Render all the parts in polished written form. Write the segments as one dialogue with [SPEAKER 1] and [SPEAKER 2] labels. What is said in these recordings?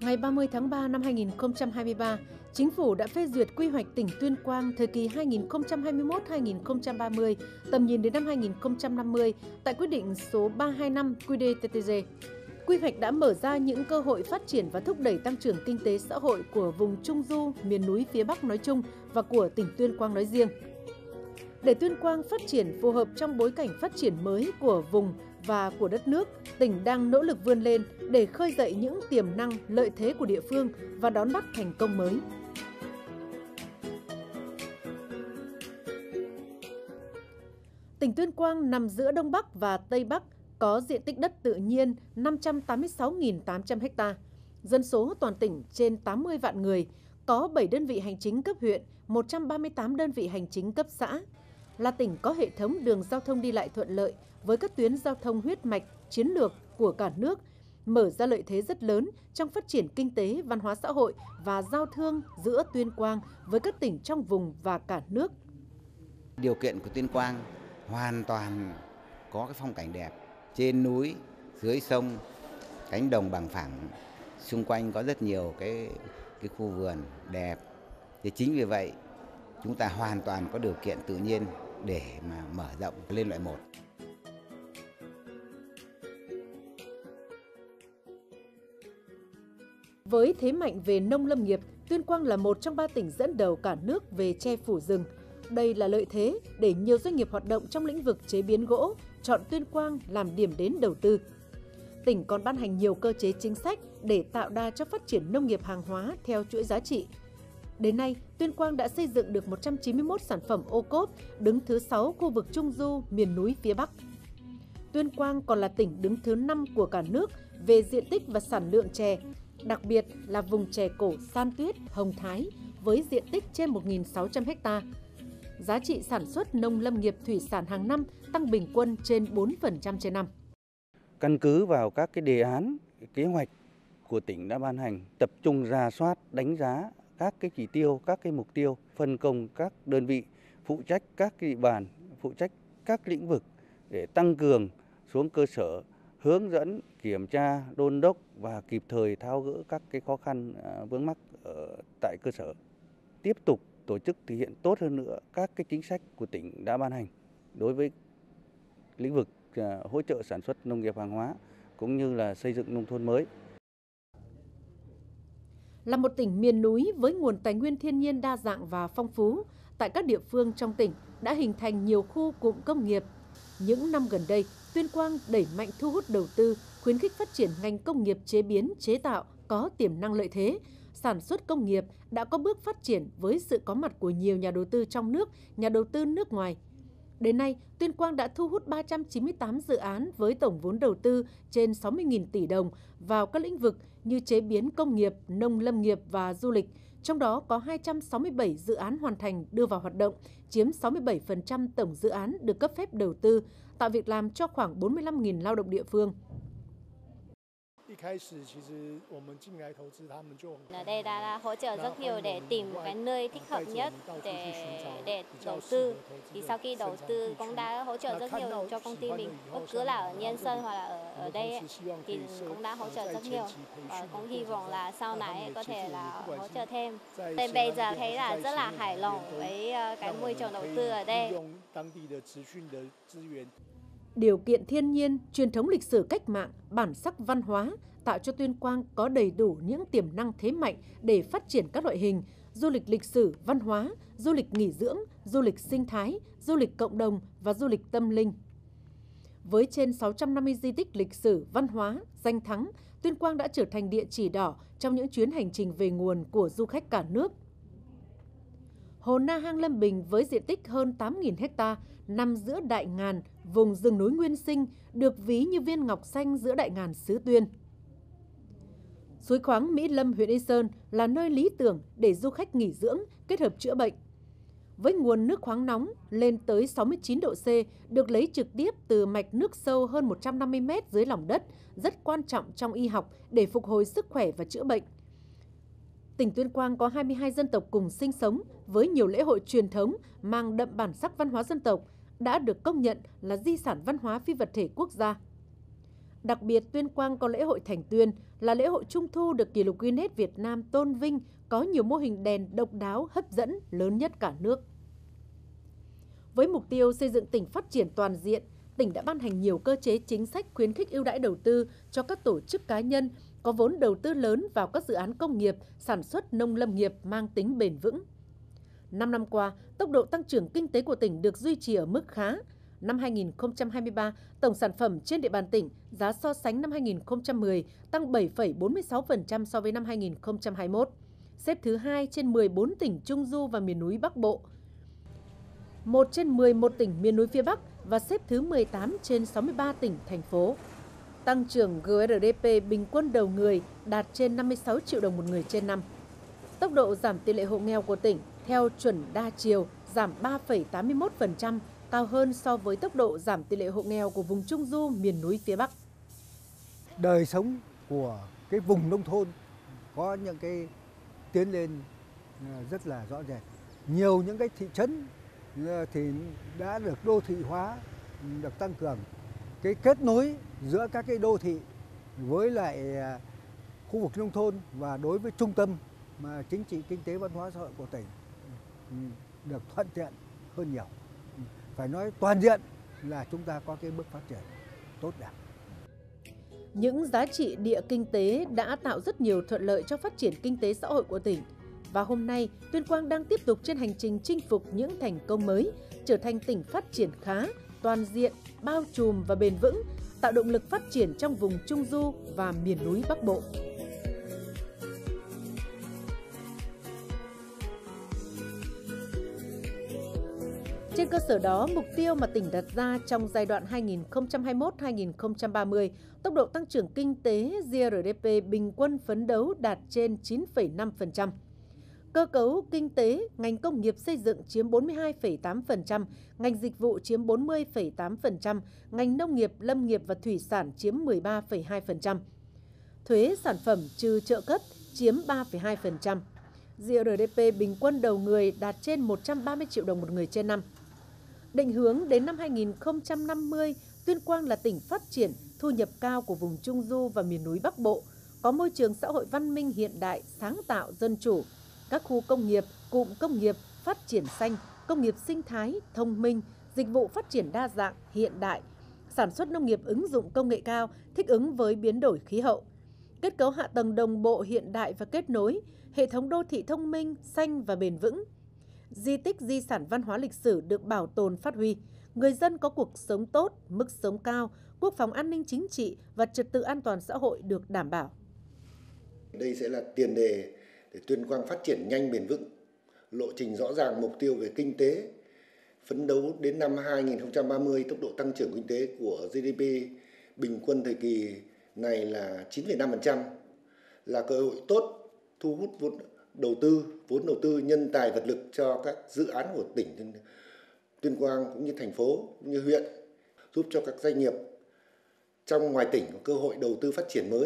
[SPEAKER 1] Ngày 30 tháng 3 năm 2023, Chính phủ đã phê duyệt quy hoạch tỉnh Tuyên Quang thời kỳ 2021-2030, tầm nhìn đến năm 2050 tại quyết định số 325 QĐ-TTG. Quy hoạch đã mở ra những cơ hội phát triển và thúc đẩy tăng trưởng kinh tế xã hội của vùng Trung Du, miền núi phía Bắc nói chung và của tỉnh Tuyên Quang nói riêng. Để Tuyên Quang phát triển phù hợp trong bối cảnh phát triển mới của vùng và của đất nước, tỉnh đang nỗ lực vươn lên để khơi dậy những tiềm năng, lợi thế của địa phương và đón bắt thành công mới. Tỉnh Tuyên Quang nằm giữa Đông Bắc và Tây Bắc, có diện tích đất tự nhiên 586.800 ha, dân số toàn tỉnh trên 80 vạn người, có 7 đơn vị hành chính cấp huyện, 138 đơn vị hành chính cấp xã. Là tỉnh có hệ thống đường giao thông đi lại thuận lợi với các tuyến giao thông huyết mạch, chiến lược của cả nước, mở ra lợi thế rất lớn trong phát triển kinh tế, văn hóa xã hội và giao thương giữa Tuyên Quang với các tỉnh trong vùng và cả nước.
[SPEAKER 2] Điều kiện của Tuyên Quang hoàn toàn có cái phong cảnh đẹp, trên núi, dưới sông, cánh đồng bằng phẳng, xung quanh có rất nhiều cái khu vườn đẹp. Thì chính vì vậy chúng ta hoàn toàn có điều kiện tự nhiên để mà mở rộng lên loại 1.
[SPEAKER 1] Với thế mạnh về nông lâm nghiệp, Tuyên Quang là một trong 3 tỉnh dẫn đầu cả nước về che phủ rừng. Đây là lợi thế để nhiều doanh nghiệp hoạt động trong lĩnh vực chế biến gỗ chọn Tuyên Quang làm điểm đến đầu tư. Tỉnh còn ban hành nhiều cơ chế chính sách để tạo đà cho phát triển nông nghiệp hàng hóa theo chuỗi giá trị. Đến nay, Tuyên Quang đã xây dựng được 191 sản phẩm ô cốp, đứng thứ 6 khu vực Trung Du, miền núi phía Bắc. Tuyên Quang còn là tỉnh đứng thứ 5 của cả nước về diện tích và sản lượng chè, đặc biệt là vùng chè cổ San Tuyết, Hồng Thái với diện tích trên 1.600 ha. Giá trị sản xuất nông lâm nghiệp thủy sản hàng năm tăng bình quân trên 4% trên năm.
[SPEAKER 3] Căn cứ vào các cái đề án, kế hoạch của tỉnh đã ban hành, tập trung rà soát, đánh giá các cái chỉ tiêu, các cái mục tiêu, phân công các đơn vị phụ trách các cái địa bàn, phụ trách các lĩnh vực để tăng cường xuống cơ sở, hướng dẫn, kiểm tra, đôn đốc và kịp thời tháo gỡ các cái khó khăn vướng mắc tại cơ sở. Tiếp tục tổ chức thực hiện tốt hơn nữa các cái chính sách của tỉnh đã ban hành đối với lĩnh vực hỗ trợ sản xuất nông nghiệp hàng hóa cũng như là xây dựng nông thôn mới.
[SPEAKER 1] Là một tỉnh miền núi với nguồn tài nguyên thiên nhiên đa dạng và phong phú, tại các địa phương trong tỉnh đã hình thành nhiều khu cụm công nghiệp. Những năm gần đây, Tuyên Quang đẩy mạnh thu hút đầu tư, khuyến khích phát triển ngành công nghiệp chế biến, chế tạo có tiềm năng lợi thế. Sản xuất công nghiệp đã có bước phát triển với sự có mặt của nhiều nhà đầu tư trong nước, nhà đầu tư nước ngoài. Đến nay, Tuyên Quang đã thu hút 398 dự án với tổng vốn đầu tư trên 60.000 tỷ đồng vào các lĩnh vực như chế biến công nghiệp, nông lâm nghiệp và du lịch. Trong đó có 267 dự án hoàn thành đưa vào hoạt động, chiếm 67% tổng dự án được cấp phép đầu tư, tạo việc làm cho khoảng 45.000 lao động địa phương.
[SPEAKER 4] Ở đây đã hỗ trợ rất nhiều để tìm một cái nơi thích hợp nhất để đầu tư. Thì sau khi đầu tư cũng đã hỗ trợ rất nhiều cho công ty mình, bất cứ là ở Nhân Sơn hoặc là ở đây thì cũng đã hỗ trợ rất nhiều. Cũng hy vọng là sau này có thể là hỗ trợ thêm. Nên bây giờ thấy là rất là hài lòng với cái môi trường đầu tư ở đây.
[SPEAKER 1] Điều kiện thiên nhiên, truyền thống lịch sử cách mạng, bản sắc văn hóa tạo cho Tuyên Quang có đầy đủ những tiềm năng thế mạnh để phát triển các loại hình du lịch lịch sử, văn hóa, du lịch nghỉ dưỡng, du lịch sinh thái, du lịch cộng đồng và du lịch tâm linh. Với trên 650 di tích lịch sử, văn hóa, danh thắng, Tuyên Quang đã trở thành địa chỉ đỏ trong những chuyến hành trình về nguồn của du khách cả nước. Hồ Na Hang Lâm Bình với diện tích hơn 8.000 ha nằm giữa đại ngàn, vùng rừng núi nguyên sinh, được ví như viên ngọc xanh giữa đại ngàn xứ Tuyên. Suối khoáng Mỹ Lâm, huyện Yên Sơn là nơi lý tưởng để du khách nghỉ dưỡng, kết hợp chữa bệnh. Với nguồn nước khoáng nóng lên tới 69 độ C, được lấy trực tiếp từ mạch nước sâu hơn 150 m dưới lòng đất, rất quan trọng trong y học để phục hồi sức khỏe và chữa bệnh. Tỉnh Tuyên Quang có 22 dân tộc cùng sinh sống với nhiều lễ hội truyền thống mang đậm bản sắc văn hóa dân tộc đã được công nhận là di sản văn hóa phi vật thể quốc gia. Đặc biệt, Tuyên Quang có lễ hội Thành Tuyên là lễ hội Trung thu được kỷ lục Guinness Việt Nam tôn vinh, có nhiều mô hình đèn độc đáo, hấp dẫn, lớn nhất cả nước. Với mục tiêu xây dựng tỉnh phát triển toàn diện, tỉnh đã ban hành nhiều cơ chế chính sách khuyến khích ưu đãi đầu tư cho các tổ chức cá nhân có vốn đầu tư lớn vào các dự án công nghiệp, sản xuất nông lâm nghiệp mang tính bền vững. 5 năm qua, tốc độ tăng trưởng kinh tế của tỉnh được duy trì ở mức khá. Năm 2023, tổng sản phẩm trên địa bàn tỉnh giá so sánh năm 2010 tăng 7,46% so với năm 2021, xếp thứ 2 trên 14 tỉnh Trung Du và miền núi Bắc Bộ, 1 trên 11 tỉnh miền núi phía Bắc và xếp thứ 18 trên 63 tỉnh, thành phố. Tăng trưởng GRDP bình quân đầu người đạt trên 56 triệu đồng một người trên năm. Tốc độ giảm tỷ lệ hộ nghèo của tỉnh theo chuẩn đa chiều giảm 3,81%, cao hơn so với tốc độ giảm tỷ lệ hộ nghèo của vùng Trung Du, miền núi phía Bắc.
[SPEAKER 5] Đời sống của cái vùng nông thôn có những cái tiến lên rất là rõ rệt. Nhiều những cái thị trấn thì đã được đô thị hóa, được tăng cường. Cái kết nối giữa các cái đô thị với lại khu vực nông thôn và đối với trung tâm mà chính trị, kinh tế, văn hóa, xã hội của tỉnh được thuận tiện hơn nhiều. Phải nói toàn diện là chúng ta có cái bước phát triển tốt đẹp.
[SPEAKER 1] Những giá trị địa kinh tế đã tạo rất nhiều thuận lợi cho phát triển kinh tế xã hội của tỉnh. Và hôm nay, Tuyên Quang đang tiếp tục trên hành trình chinh phục những thành công mới, trở thành tỉnh phát triển khá, toàn diện, bao trùm và bền vững, tạo động lực phát triển trong vùng Trung Du và miền núi Bắc Bộ. Trên cơ sở đó, mục tiêu mà tỉnh đặt ra trong giai đoạn 2021-2030, tốc độ tăng trưởng kinh tế GRDP bình quân phấn đấu đạt trên 9,5%. Cơ cấu kinh tế, ngành công nghiệp xây dựng chiếm 42,8%, ngành dịch vụ chiếm 40,8%, ngành nông nghiệp, lâm nghiệp và thủy sản chiếm 13,2%. Thuế sản phẩm trừ trợ cấp chiếm 3,2%. GRDP bình quân đầu người đạt trên 130 triệu đồng một người trên năm. Định hướng đến năm 2050, Tuyên Quang là tỉnh phát triển, thu nhập cao của vùng Trung Du và miền núi Bắc Bộ, có môi trường xã hội văn minh hiện đại, sáng tạo, dân chủ, các khu công nghiệp, cụm công nghiệp, phát triển xanh, công nghiệp sinh thái, thông minh, dịch vụ phát triển đa dạng, hiện đại, sản xuất nông nghiệp ứng dụng công nghệ cao, thích ứng với biến đổi khí hậu, kết cấu hạ tầng đồng bộ hiện đại và kết nối, hệ thống đô thị thông minh, xanh và bền vững. Di tích di sản văn hóa lịch sử được bảo tồn phát huy, người dân có cuộc sống tốt, mức sống cao, quốc phòng an ninh chính trị và trật tự an toàn xã hội được đảm bảo.
[SPEAKER 6] Đây sẽ là tiền đề để Tuyên Quang phát triển nhanh bền vững, lộ trình rõ ràng, mục tiêu về kinh tế, phấn đấu đến năm 2030 tốc độ tăng trưởng kinh tế của GDP bình quân thời kỳ này là 9,5%, là cơ hội tốt thu hút vốn đầu tư nhân tài vật lực cho các dự án của tỉnh Tuyên Quang cũng như thành phố cũng như huyện, giúp cho các doanh nghiệp trong ngoài tỉnh có cơ hội đầu tư phát triển mới.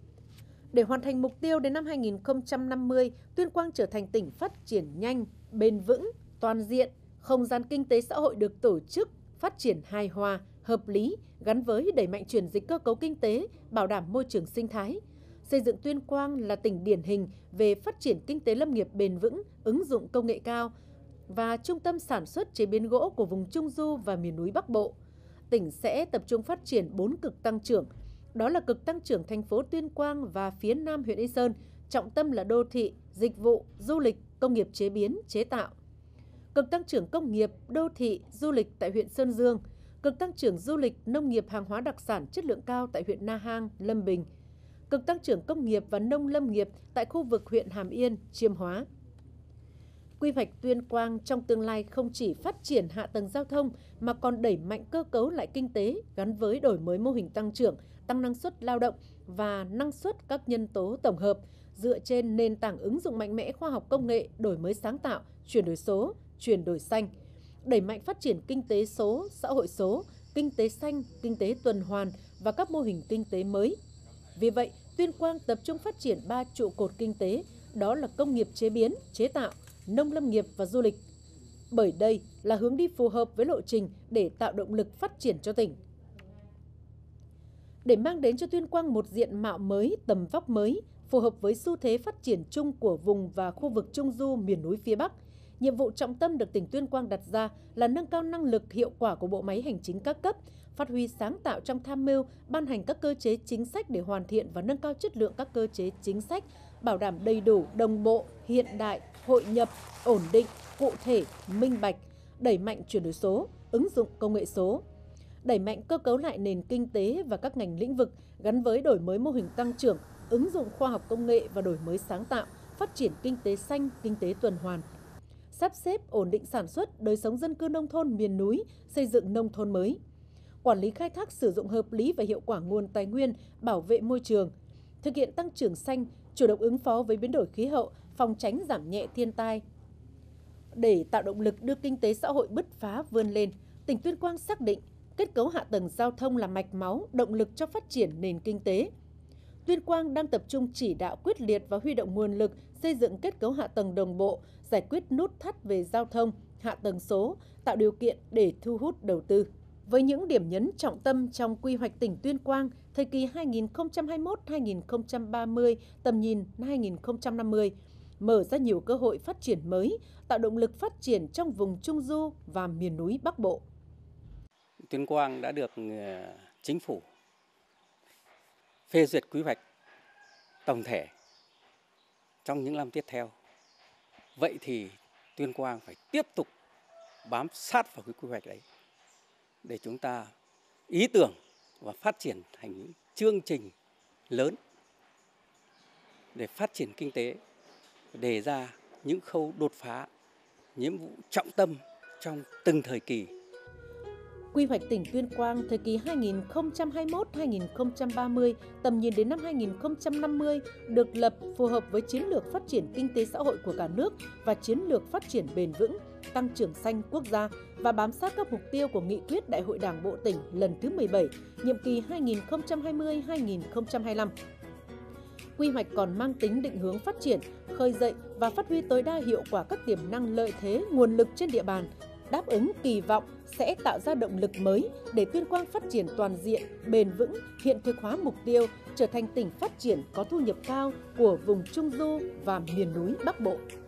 [SPEAKER 1] Để hoàn thành mục tiêu đến năm 2050, Tuyên Quang trở thành tỉnh phát triển nhanh, bền vững, toàn diện, không gian kinh tế xã hội được tổ chức, phát triển hài hòa, hợp lý, gắn với đẩy mạnh chuyển dịch cơ cấu kinh tế, bảo đảm môi trường sinh thái. Xây dựng Tuyên Quang là tỉnh điển hình về phát triển kinh tế lâm nghiệp bền vững, ứng dụng công nghệ cao và trung tâm sản xuất chế biến gỗ của vùng Trung Du và miền núi Bắc Bộ. Tỉnh sẽ tập trung phát triển 4 cực tăng trưởng. Đó là cực tăng trưởng thành phố Tuyên Quang và phía Nam huyện Yên Sơn, trọng tâm là đô thị, dịch vụ, du lịch, công nghiệp chế biến, chế tạo. Cực tăng trưởng công nghiệp, đô thị, du lịch tại huyện Sơn Dương. Cực tăng trưởng du lịch, nông nghiệp hàng hóa đặc sản chất lượng cao tại huyện Na Hang, Lâm Bình. Cực tăng trưởng công nghiệp và nông lâm nghiệp tại khu vực huyện Hàm Yên, Chiêm Hóa. Quy hoạch Tuyên Quang trong tương lai không chỉ phát triển hạ tầng giao thông mà còn đẩy mạnh cơ cấu lại kinh tế gắn với đổi mới mô hình tăng trưởng, tăng năng suất lao động và năng suất các nhân tố tổng hợp dựa trên nền tảng ứng dụng mạnh mẽ khoa học công nghệ, đổi mới sáng tạo, chuyển đổi số, chuyển đổi xanh, đẩy mạnh phát triển kinh tế số, xã hội số, kinh tế xanh, kinh tế tuần hoàn và các mô hình kinh tế mới. Vì vậy, Tuyên Quang tập trung phát triển 3 trụ cột kinh tế, đó là công nghiệp chế biến, chế tạo, nông lâm nghiệp và du lịch. Bởi đây là hướng đi phù hợp với lộ trình để tạo động lực phát triển cho tỉnh. Để mang đến cho Tuyên Quang một diện mạo mới, tầm vóc mới, phù hợp với xu thế phát triển chung của vùng và khu vực Trung Du miền núi phía Bắc, nhiệm vụ trọng tâm được tỉnh Tuyên Quang đặt ra là nâng cao năng lực hiệu quả của bộ máy hành chính các cấp, phát huy sáng tạo trong tham mưu, ban hành các cơ chế chính sách để hoàn thiện và nâng cao chất lượng các cơ chế chính sách, bảo đảm đầy đủ, đồng bộ, hiện đại, hội nhập, ổn định, cụ thể, minh bạch, đẩy mạnh chuyển đổi số, ứng dụng công nghệ số, đẩy mạnh cơ cấu lại nền kinh tế và các ngành lĩnh vực gắn với đổi mới mô hình tăng trưởng, ứng dụng khoa học công nghệ và đổi mới sáng tạo, phát triển kinh tế xanh, kinh tế tuần hoàn, sắp xếp ổn định sản xuất, đời sống dân cư nông thôn miền núi, xây dựng nông thôn mới, quản lý khai thác sử dụng hợp lý và hiệu quả nguồn tài nguyên, bảo vệ môi trường, thực hiện tăng trưởng xanh, chủ động ứng phó với biến đổi khí hậu, phòng tránh giảm nhẹ thiên tai. Để tạo động lực đưa kinh tế xã hội bứt phá vươn lên, tỉnh Tuyên Quang xác định kết cấu hạ tầng giao thông là mạch máu, động lực cho phát triển nền kinh tế. Tuyên Quang đang tập trung chỉ đạo quyết liệt và huy động nguồn lực xây dựng kết cấu hạ tầng đồng bộ, giải quyết nút thắt về giao thông, hạ tầng số, tạo điều kiện để thu hút đầu tư. Với những điểm nhấn trọng tâm trong quy hoạch tỉnh Tuyên Quang thời kỳ 2021-2030, tầm nhìn 2050, mở ra nhiều cơ hội phát triển mới, tạo động lực phát triển trong vùng Trung Du và miền núi Bắc Bộ.
[SPEAKER 7] Tuyên Quang đã được Chính phủ phê duyệt quy hoạch tổng thể trong những năm tiếp theo. Vậy thì Tuyên Quang phải tiếp tục bám sát vào cái quy hoạch đấy để chúng ta ý tưởng và phát triển thành những chương trình lớn để phát triển kinh tế, đề ra những khâu đột phá, nhiệm vụ trọng tâm trong từng thời kỳ.
[SPEAKER 1] Quy hoạch tỉnh Tuyên Quang thời kỳ 2021-2030, tầm nhìn đến năm 2050 được lập phù hợp với chiến lược phát triển kinh tế xã hội của cả nước và chiến lược phát triển bền vững, tăng trưởng xanh quốc gia và bám sát các mục tiêu của Nghị quyết Đại hội Đảng bộ tỉnh lần thứ 17, nhiệm kỳ 2020-2025. Quy hoạch còn mang tính định hướng phát triển, khơi dậy và phát huy tối đa hiệu quả các tiềm năng lợi thế, nguồn lực trên địa bàn, đáp ứng kỳ vọng sẽ tạo ra động lực mới để Tuyên Quang phát triển toàn diện, bền vững, hiện thực hóa mục tiêu trở thành tỉnh phát triển có thu nhập cao của vùng Trung Du và miền núi Bắc Bộ.